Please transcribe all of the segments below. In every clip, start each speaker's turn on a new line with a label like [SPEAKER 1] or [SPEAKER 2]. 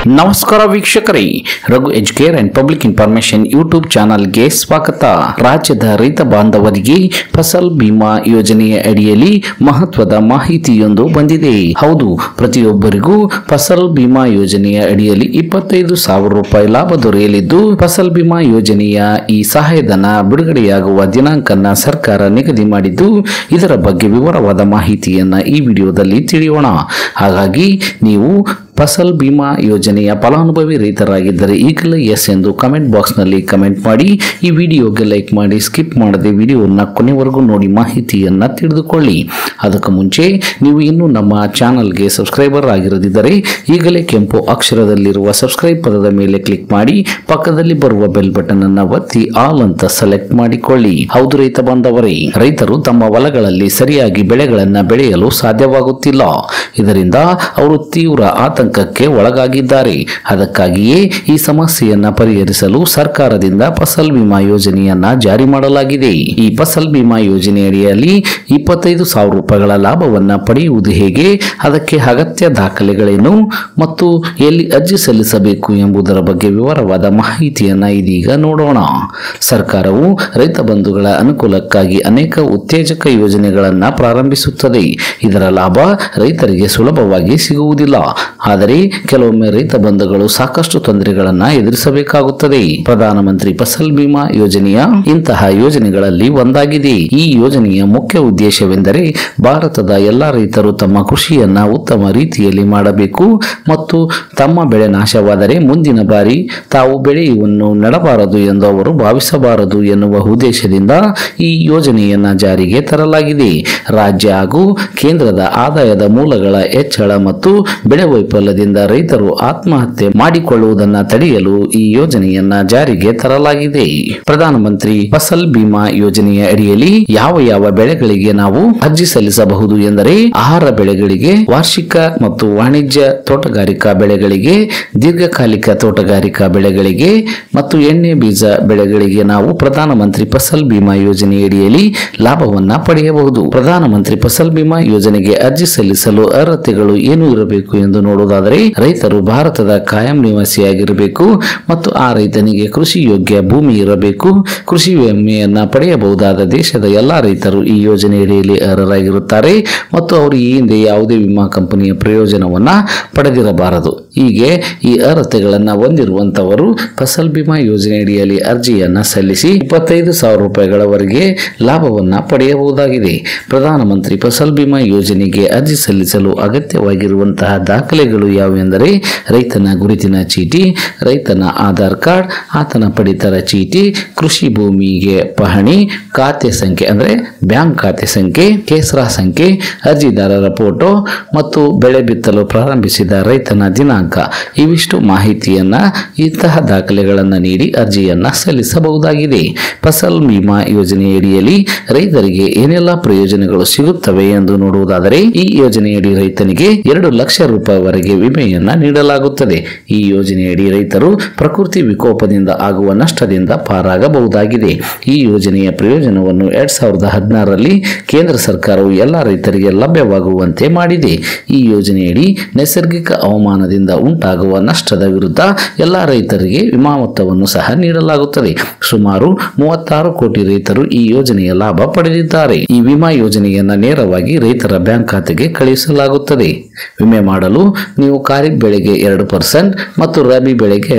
[SPEAKER 1] ನಮಸ್ಕಾರ ವೀಕ್ಷಕರೇ, Raghu Educare and public information YouTube ಚಾನಲ್ಗೆ ಸ್ವಾಗತ. ರಾಜ್ಯದ ರೈತ ಬಾಂಧವರಿಗೆ ಫಸಲ್ ಬಿಮಾ ಯೋಜನೆಯ ಅಡಿಯಲ್ಲಿ ಮಹತ್ವದ ಮಾಹಿತಿಯೊಂದು ಬಂದಿದೆ. ಹೌದು, ಪ್ರತಿಯೊಬ್ಬರಿಗೂ ಫಸಲ್ ಬಿಮಾ ಯೋಜನೆಯ ಅಡಿಯಲ್ಲಿ 25,000 ರೂಪಾಯಿ ಲಾಭ ದೊರೆಯಲಿದ್ದು, ಫಸಲ್ ಬಿಮಾ ಯೋಜನೆಯ ಈ ಸಹಾಯಧನ ಬಿಡುಗಡೆಯಾಗುವ ದಿನಾಂಕನ ಸರ್ಕಾರ ನಿಗದಿ ಮಾಡಿದ್ದು, ಇದರ ಬಗ್ಗೆ ವಿವರವಾದ ಮಾಹಿತಿಯನ್ನ ಈ ವಿಡಿಯೋದಲ್ಲಿ ತಿಳಿಯೋಣ. ಹಾಗಾಗಿ ನೀವು ಫಸಲ್ ಬಿಮಾ ಯೋಜನೆಯ ಫಲಾನುಭವಿ ರೈತರಾಗಿದ್ದರೆ ಈಗಲೇ ಎಸ್ ಎಂದು ಕಮೆಂಟ್ ಬಾಕ್ಸ್ ನಲ್ಲಿ ಕಮೆಂಟ್ ಮಾಡಿ. ಈ ವಿಡಿಯೋಗೆ ಲೈಕ್ ಮಾಡಿ, ಸ್ಕಿಪ್ ಮಾಡದೆ ವಿಡಿಯೋನ ಕೊನೆವರೆಗೂ ನೋಡಿ ಮಾಹಿತಿಯನ್ನ ತಿಳಿದುಕೊಳ್ಳಿ. ಅದಕ್ಕೆ ಮುಂಚೆ ನೀವು ಇನ್ನೂ ನಮ್ಮ ಚಾನಲ್ಗೆ ಸಬ್ಸ್ಕ್ರೈಬರ್ ಆಗಿರದಿದ್ದರೆ ಈಗಲೇ ಕೆಂಪು ಅಕ್ಷರದಲ್ಲಿರುವ ಸಬ್ಸ್ಕ್ರೈಬ್ ಪದದ ಮೇಲೆ ಕ್ಲಿಕ್ ಮಾಡಿ, ಪಕ್ಕದಲ್ಲಿ ಬರುವ ಬೆಲ್ ಬಟನ್ ಅನ್ನು ಒತ್ತಿ ಆಲ್ ಅಂತ ಸೆಲೆಕ್ಟ್ ಮಾಡಿಕೊಳ್ಳಿ. ಹೌದು ರೈತ ಬಾಂಧವರೇ, ರೈತರು ತಮ್ಮ ಹೊಲಗಳಲ್ಲಿ ಸರಿಯಾಗಿ ಬೆಳೆಗಳನ್ನ ಬೆಳೆಯಲು ಸಾಧ್ಯವಾಗುತ್ತಿಲ್ಲ. ಇದರಿಂದ ಅವರು ತೀವ್ರ ಆತಂಕಕ್ಕೆ ಒಳಗಾಗಿದ್ದಾರೆ. ಅದಕ್ಕಾಗಿಯೇ ಈ ಸಮಸ್ಯೆಯನ್ನ ಪರಿಹರಿಸಲು ಸರ್ಕಾರದಿಂದ ಫಸಲ್ ಬಿಮಾ ಯೋಜನೆಯನ್ನ ಜಾರಿ ಮಾಡಲಾಗಿದೆ. ಈ ಫಸಲ್ ಬಿಮಾ ಯೋಜನೆಯಡಿಯಲ್ಲಿ 25,000 ರೂಪಾಯಿಗಳ ಲಾಭವನ್ನ ಪಡೆಯುವುದು ಹೇಗೆ, ಅದಕ್ಕೆ ಅಗತ್ಯ ದಾಖಲೆಗಳೇನು ಮತ್ತು ಎಲ್ಲಿ ಅರ್ಜಿ ಸಲ್ಲಿಸಬೇಕು ಎಂಬುದರ ಬಗ್ಗೆ ವಿವರವಾದ ಮಾಹಿತಿಯನ್ನ ಇದೀಗ ನೋಡೋಣ. ಸರ್ಕಾರವು ರೈತ ಬಂಧುಗಳ ಅನುಕೂಲಕ್ಕಾಗಿ ಅನೇಕ ಉತ್ತೇಜಕ ಯೋಜನೆಗಳನ್ನ ಪ್ರಾರಂಭಿಸುತ್ತದೆ. ಇದರ ಲಾಭ ರೈತರಿಗೆ ಸುಲಭವಾಗಿ ಸಿಗುವುದಿಲ್ಲ. ಆದರೆ ಕೆಲವೊಮ್ಮೆ ರೈತ ಬಂಧುಗಳು ಸಾಕಷ್ಟು ತೊಂದರೆಗಳನ್ನ ಎದುರಿಸಬೇಕಾಗುತ್ತದೆ. ಪ್ರಧಾನಮಂತ್ರಿ ಫಸಲ್ ಬಿಮಾ ಯೋಜನೆಯ ಇಂತಹ ಯೋಜನೆಗಳಲ್ಲಿ ಒಂದಾಗಿದೆ. ಈ ಯೋಜನೆಯ ಮುಖ್ಯ ಉದ್ದೇಶವೆಂದರೆ ಭಾರತದ ಎಲ್ಲಾ ರೈತರು ತಮ್ಮ ಕೃಷಿಯನ್ನ ಉತ್ತಮ ರೀತಿಯಲ್ಲಿ ಮಾಡಬೇಕು ಮತ್ತು ತಮ್ಮ ಬೆಳೆ ನಾಶವಾದರೆ ಮುಂದಿನ ಬಾರಿ ತಾವು ಬೆಳೆಯನ್ನು ನೆಡಬಾರದು ಎಂದು ಅವರು ಭಾವಿಸಬಾರದು ಎನ್ನುವ ಉದ್ದೇಶದಿಂದ ಈ ಯೋಜನೆಯನ್ನ ಜಾರಿಗೆ ತರಲಾಗಿದೆ. ರಾಜ್ಯ ಹಾಗೂ ಕೇಂದ್ರದ ಆದಾಯದ ಮೂಲಗಳ ಹೆಚ್ಚಳ ಮತ್ತು ಬೆಳೆ ವೈಫಲ್ಯದಿಂದ ರೈತರು ಆತ್ಮಹತ್ಯೆ ಮಾಡಿಕೊಳ್ಳುವುದನ್ನು ತಡೆಯಲು ಈ ಯೋಜನೆಯನ್ನ ಜಾರಿಗೆ ತರಲಾಗಿದೆ. ಪ್ರಧಾನಮಂತ್ರಿ ಫಸಲ್ ಬಿಮಾ ಯೋಜನೆಯ ಅಡಿಯಲ್ಲಿ ಯಾವ ಯಾವ ಬೆಳೆಗಳಿಗೆ ನಾವು ಅರ್ಜಿ ಸಲ್ಲಿಸಬಹುದು ಎಂದರೆ, ಆಹಾರ ಬೆಳೆಗಳಿಗೆ, ವಾರ್ಷಿಕ ಮತ್ತು ವಾಣಿಜ್ಯ ತೋಟಗಾರಿಕಾ ಬೆಳೆಗಳಿಗೆ, ದೀರ್ಘಕಾಲಿಕ ತೋಟಗಾರಿಕಾ ಬೆಳೆಗಳಿಗೆ ಮತ್ತು ಎಣ್ಣೆ ಬೀಜ ಬೆಳೆಗಳಿಗೆ ನಾವು ಪ್ರಧಾನಮಂತ್ರಿ ಫಸಲ್ ಬಿಮಾ ಯೋಜನೆಯಡಿಯಲ್ಲಿ ಲಾಭವನ್ನ ಪಡೆಯಬಹುದು. ಪ್ರಧಾನಮಂತ್ರಿ ಫಸಲ್ ಬಿಮಾ ಯೋಜನೆಗೆ ಅರ್ಜಿ ಸಲ್ಲಿಸಲು ಅರ್ಹತೆಗಳು ಏನು ಇರಬೇಕು ಎಂದು ನೋಡುವುದಾದರೆ, ರೈತರು ಭಾರತದ ಕಾಯಂ ನಿವಾಸಿಯಾಗಿರಬೇಕು ಮತ್ತು ಆ ರೈತನಿಗೆ ಕೃಷಿ ಯೋಗ್ಯ ಭೂಮಿ ಇರಬೇಕು. ಕೃಷಿ ವಿಮೆಯನ್ನ ಪಡೆಯಬಹುದಾದ ದೇಶದ ಎಲ್ಲಾ ರೈತರು ಈ ಯೋಜನೆಯಡಿಯಲ್ಲಿ ಅರ್ಹರಾಗಿರುತ್ತಾರೆ ಮತ್ತು ಅವರು ಈ ಹಿಂದೆ ಯಾವುದೇ ವಿಮಾ ಕಂಪನಿಯ ಪ್ರಯೋಜನವನ್ನ ಪಡೆದಿರಬಾರದು. ಹೀಗೆ ಈ ಅರ್ಹತೆಗಳನ್ನ ಹೊಂದಿರುವಂತವರು ಫಸಲ್ ಬಿಮಾ ಯೋಜನೆಯಡಿಯಲ್ಲಿ ಅರ್ಜಿಯನ್ನ ಸಲ್ಲಿಸಿ 25,000 ರೂಪಾಯಿಗಳವರೆಗೆ ಲಾಭವನ್ನ ಪಡೆಯಬಹುದಾಗಿದೆ. ಪ್ರಧಾನಮಂತ್ರಿ ಫಸಲ್ ಬಿಮಾ ಯೋಜನೆಗೆ ಅರ್ಜಿ ಸಲ್ಲಿಸಲು ಅಗತ್ಯವಾಗಿರುವಂತಹ ದಾಖಲೆಗಳು ಯಾವುವೆಂದರೆ, ರೈತನ ಗುರುತಿನ ಚೀಟಿ, ರೈತನ ಆಧಾರ್ ಕಾರ್ಡ್, ಆತನ ಪಡಿತರ ಚೀಟಿ, ಕೃಷಿ ಭೂಮಿಗೆ ಪಹಣಿ, ಖಾತೆ ಸಂಖ್ಯೆ ಅಂದರೆ ಬ್ಯಾಂಕ್ ಖಾತೆ ಸಂಖ್ಯೆ, ಕೇಸರ ಸಂಖ್ಯೆ, ಅರ್ಜಿದಾರರ ಫೋಟೋ ಮತ್ತು ಬೆಳೆ ಬಿತ್ತಲು ಪ್ರಾರಂಭಿಸಿದ ರೈತನ ದಿನಾಂಕ. ಇವಿಷ್ಟು ಮಾಹಿತಿಯನ್ನ ಇಂತಹ ದಾಖಲೆಗಳನ್ನು ನೀಡಿ ಅರ್ಜಿಯನ್ನ ಸಲ್ಲಿಸಬಹುದಾಗಿದೆ. ಫಸಲ್ ಬಿಮಾ ಯೋಜನೆಯಡಿಯಲ್ಲಿ ರೈತರಿಗೆ ಏನೆಲ್ಲ ಪ್ರಯೋಜನಗಳು ಸಿಗುತ್ತವೆ ಎಂದು ನೋಡುವುದಾದರೆ, ಈ ಯೋಜನೆಯಡಿ ರೈತನಿಗೆ 2 ಲಕ್ಷ ರೂಪಾಯಿವರೆಗೆ ವಿಮೆಯನ್ನ ನೀಡಲಾಗುತ್ತದೆ. ಈ ಯೋಜನೆಯಡಿ ರೈತರು ಪ್ರಕೃತಿ ವಿಕೋಪದಿಂದ ಆಗುವ ನಷ್ಟದಿಂದ ಪಾರಾಗಬಹುದಾಗಿದೆ. ಈ ಯೋಜನೆಯ ಪ್ರಯೋಜನವನ್ನು 2016ರಲ್ಲಿ ಕೇಂದ್ರ ಸರ್ಕಾರವು ಎಲ್ಲ ರೈತರಿಗೆ ಲಭ್ಯವಾಗುವಂತೆ ಮಾಡಿದೆ. ಈ ಯೋಜನೆಯಡಿ ನೈಸರ್ಗಿಕ ಹವಾಮಾನದಿಂದ ಉಂಟಾಗುವ ನಷ್ಟದ ವಿರುದ್ಧ ಎಲ್ಲ ರೈತರಿಗೆ ವಿಮಾ ಮೊತ್ತವನ್ನು ಸಹ ನೀಡಲಾಗುತ್ತದೆ. ಸುಮಾರು 36 ಕೋಟಿ ರೈತರು ಈ ಯೋಜನೆಯ ಲಾಭ ಪಡೆದಿದ್ದಾರೆ. ಈ ವಿಮಾ ಯೋಜನೆಯನ್ನ ನೇರವಾಗಿ ರೈತರ ಬ್ಯಾಂಕ್ ಖಾತೆಗೆ ಕಳುಹಿಸಲಾಗುತ್ತದೆ. ವಿಮೆ ಮಾಡಲು ನೀವು ಖಾರಿಫ್ ಬೆಳೆಗೆ 2% ಮತ್ತು ರಬಿ ಬೆಳೆಗೆ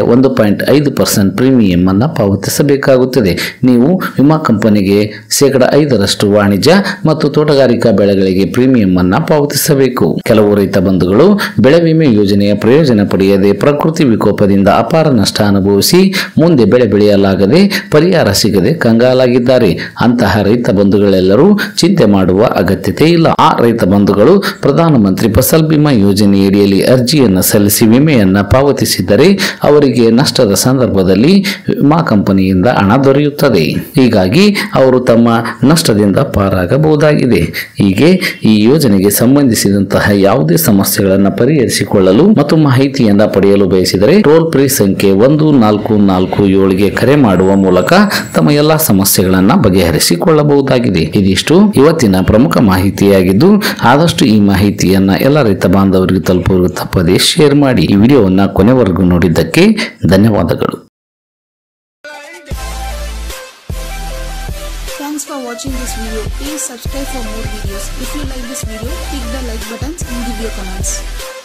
[SPEAKER 1] 1.5% ಪ್ರೀಮಿಯಂ ಅನ್ನು ಪಾವತಿಸಬೇಕಾಗುತ್ತದೆ. ನೀವು ವಿಮಾ ಕಂಪನಿಗೆ 5% ವಾಣಿಜ್ಯ ಮತ್ತು ತೋಟಗಾರಿಕಾ ಬೆಳೆಗಳಿಗೆ ಪ್ರೀಮಿಯಂ ಅನ್ನು ಪಾವತಿಸಬೇಕು. ಕೆಲವು ರೈತ ಬಂಧುಗಳು ಬೆಳೆ ವಿಮೆ ಯೋಜನೆಯ ಪ್ರಯೋಜನ ಪಡೆಯದೆ ಪ್ರಕೃತಿ ವಿಕೋಪದಿಂದ ಅಪಾರ ನಷ್ಟ ಅನುಭವಿಸಿ ಮುಂದೆ ಬೆಳೆ ಬೆಳೆಯಲಾಗದೆ ಪರಿಹಾರ ಸಿಗದೆ ಕಂಗಾಲಾಗಿದ್ದಾರೆ. ಅಂತಹ ರೈತ ಬಂಧುಗಳೆಲ್ಲರೂ ಚಿಂತೆ ಮಾಡುವ ಅಗತ್ಯತೆ ಇಲ್ಲ. ಆ ರೈತ ಬಂಧುಗಳು ಪ್ರಧಾನಮಂತ್ರಿ ಫಸಲ್ ಬಿಮಾ ಯೋಜನೆಯಡಿಯಲ್ಲಿ ಅರ್ಜಿಯನ್ನು ಸಲ್ಲಿಸಿ ವಿಮೆಯನ್ನ ಪಾವತಿಸಿದರೆ ಅವರಿಗೆ ನಷ್ಟದ ಸಂದರ್ಭದಲ್ಲಿ ವಿಮಾ ಕಂಪನಿಯಿಂದ ಹಣ ದೊರೆಯುತ್ತದೆ. ಹೀಗಾಗಿ ಅವರು ತಮ್ಮ ನಷ್ಟದಿಂದ ಪಾರಾಗಬಹುದಾಗಿದೆ. ಹೀಗೆ ಈ ಯೋಜನೆಗೆ ಸಂಬಂಧಿಸಿದಂತಹ ಯಾವುದೇ ಸಮಸ್ಯೆಗಳನ್ನು ಪರಿಹರಿಸಿಕೊಳ್ಳಲು ಮತ್ತು ಮಾಹಿತಿಯನ್ನ ಪಡೆಯಲು ಬಯಸಿದರೆ ಟೋಲ್ ಫ್ರೀ ಸಂಖ್ಯೆ 1447ಗೆ ಕರೆ ಮಾಡುವ ಮೂಲಕ ತಮ್ಮ ಎಲ್ಲಾ ಸಮಸ್ಯೆಗಳನ್ನು ಬಗೆಹರಿಸಿಕೊಳ್ಳಬಹುದಾಗಿದೆ. ಇದಿಷ್ಟು ಇವತ್ತಿನ ಪ್ರಮುಖ ಮಾಹಿತಿಯಾಗಿದ್ದು, ಆದಷ್ಟು ಈ ಮಾಹಿತಿಯನ್ನ ಎಲ್ಲ ರೈತ ಬಾಂಧವರಿಗೆ ತಲುಪುವ ಎಲ್ಲರಿಗೂ ತಪ್ಪದೇ ಶೇರ್ ಮಾಡಿ. ಈ ವಿಡಿಯೋವನ್ನು ಕೊನೆವರೆಗೂ ನೋಡಿದ್ದಕ್ಕೆ ಧನ್ಯವಾದಗಳು.
[SPEAKER 2] Thanks for watching this video. Please subscribe for more videos. If you like this video, click the like buttons and give your comments.